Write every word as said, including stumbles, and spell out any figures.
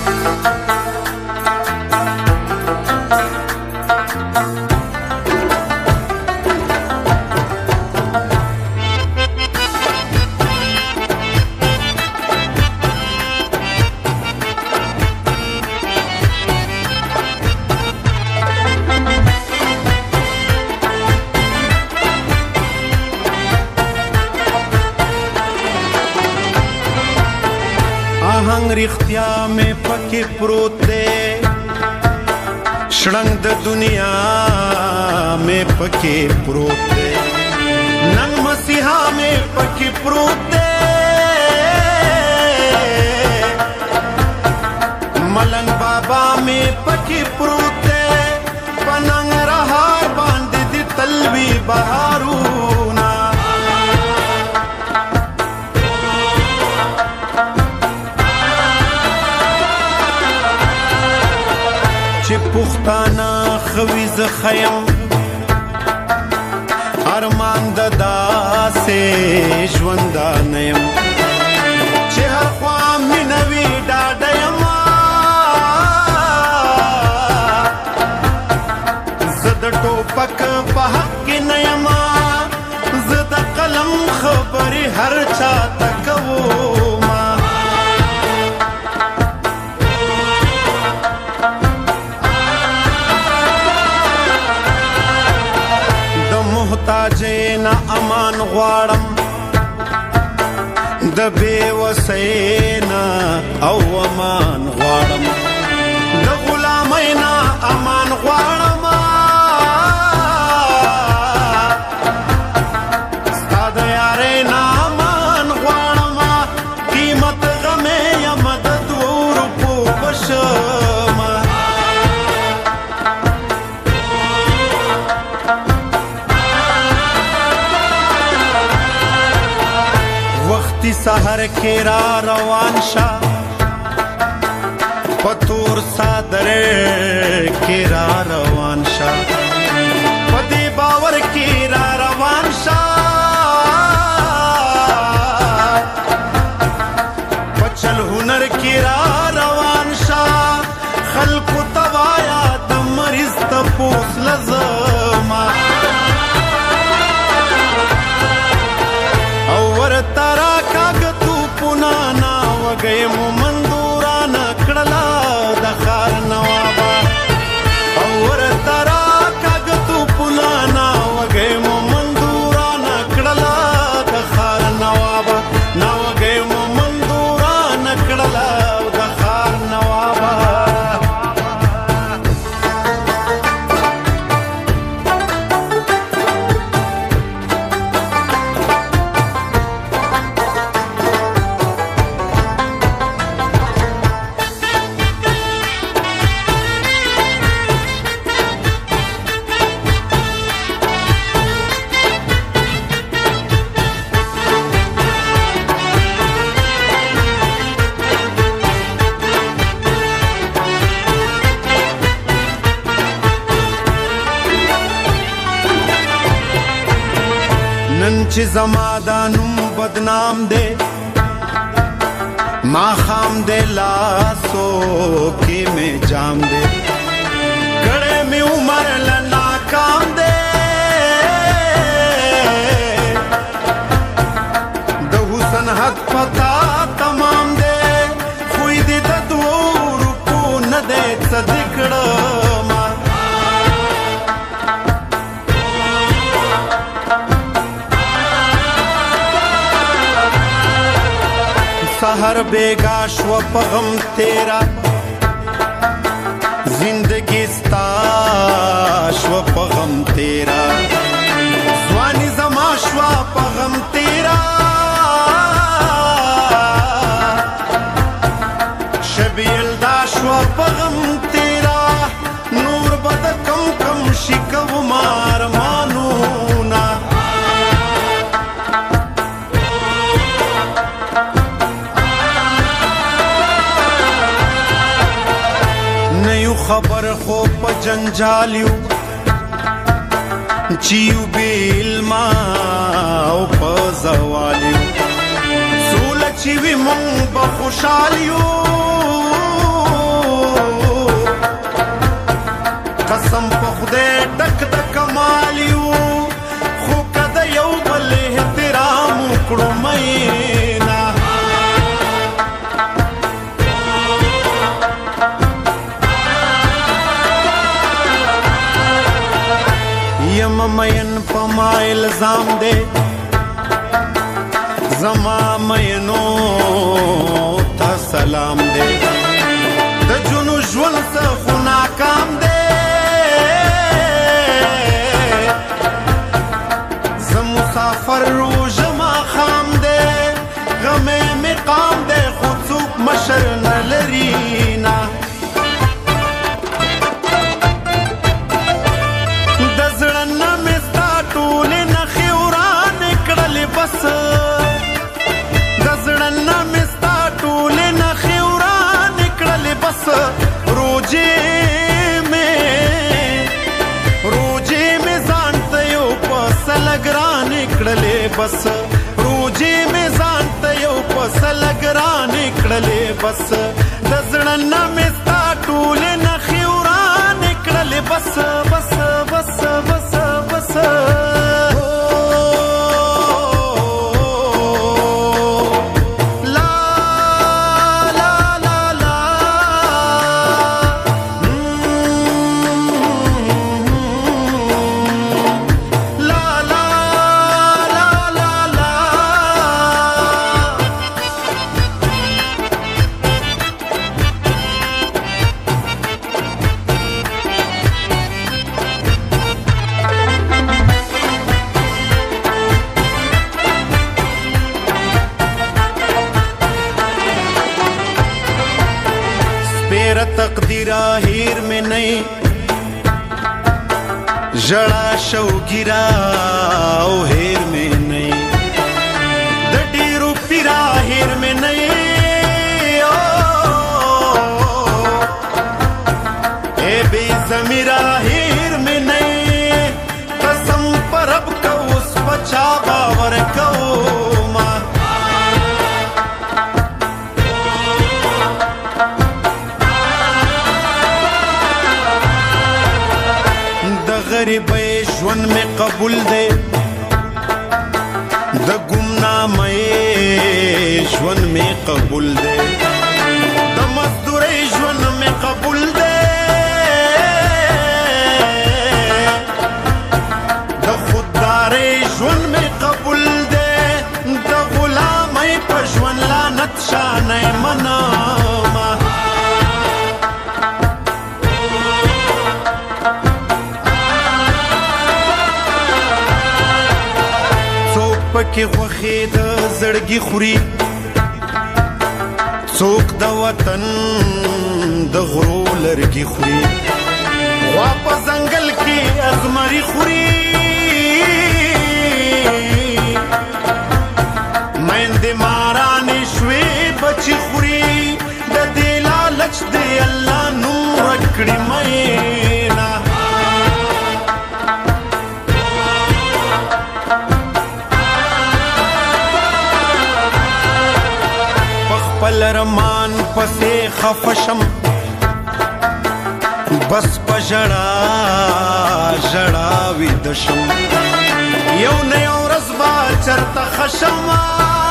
आहंग रिख्तिया में पके प्रोत दे, शड़ंग द दुनिया में पके प्रोत दे, नंग मसीहा में पके प्रोत दे, मलंग बाबा में पके प्रोत दे, पनंग रहा बांध दी तलवी बहारूना। पुख्ताना खवीज खयम अरमान ददा से ज्वंदा नयम चेहर ख्वाम मिनवी डाडयमा जद टोपक पहक के नयमा जद कलम खबरी हर चा तकवो ताजे न अमान ग्वाड़म द बेवसैना औ अमान ग्वाड़म द गुलामैना अमान ग्वाड़म स्ताद यारे ना अमान ग्वाड़म कीमत गमे या मदद रूपो बशमा सहर केरा रवान शा पतूर सादर केरा रवान शा पदी बावर केरा रवान शा पचल हुनर केरा रवान शा खल्कु तवाया दमरिज तपोस लजमा और तारा गए मंदूरा नकड़ला दखार नवाबा और तारा कागतु पुनाना वगे मंदूरा नकड़ला दखार नवाबा ना वगे मंदूरा नकड़ला दखार नवाबा। नंच जमादानुम बदनाम दे माखाम दे लासो के में जाम दे गड़े में उमर लना काम दे दहुसन हक पता तमाम दे खुई दे ददूर को न दे सदिकड़ सहर बेगा श्व पगम तेरा जिंदगी स्ता श्व पगम तेरा स्वानी जमा श्व पगम तेरा शबील दा श्व पगम तेरा नूर बद कम कम शिकव मार मानूना खबर खो प जंजालियू चियू बिल्मा प जवालियू सूल चिवी मंग बखुशालियू مین پما الزام دے زما مینو تا سلام دے د جنو ژوند څخه ناکام دے زه مسافر روژ ماښام دے غمې مې قام دے خو څوک مشر نه لري نه د زړه نه مې ستا ټولې نښې ورانې کړلې بس د زړه نه مې ستا ټولې نښې ورانې کړلې بس روجې مې روجې مې ځان ته یو پسه لږ رانې کړلې بس روجې مې ځان ته یو پسه لږ رانې کړلې بس د زړه نه مې ستا ټولې نښې ورانې کړلې بس بس بس بس بس मेरा तकदीरा हीर में नहीं जड़ा शव गिरा ओ हेर में नहीं दडी रूपीरा हेर में नहीं ओ ए बेज़मीरा हेर में नहीं कसम पर अब का उस बचा बावर को मां गरीब ژوند में कबूल दे द गुमनाम ژوند में कबूल दे द मजदूर ژوند में कबूल दे द खुददार ژوند में कबूल दे द गुलाम په ژوند لعنت شانه مناما پکې غوښې د زړګي خوري څوک د وطن د غرو لرګي خوري غوا په ځنګل کې ازمري خوري میندې مارانې شوې بچي خوري د دې لالچ دې الله نور کړي مینا خپل رمان پسې خفشم بس په ژړا ژړا ویده شم یو نه یو ورځ به چرته ښه شم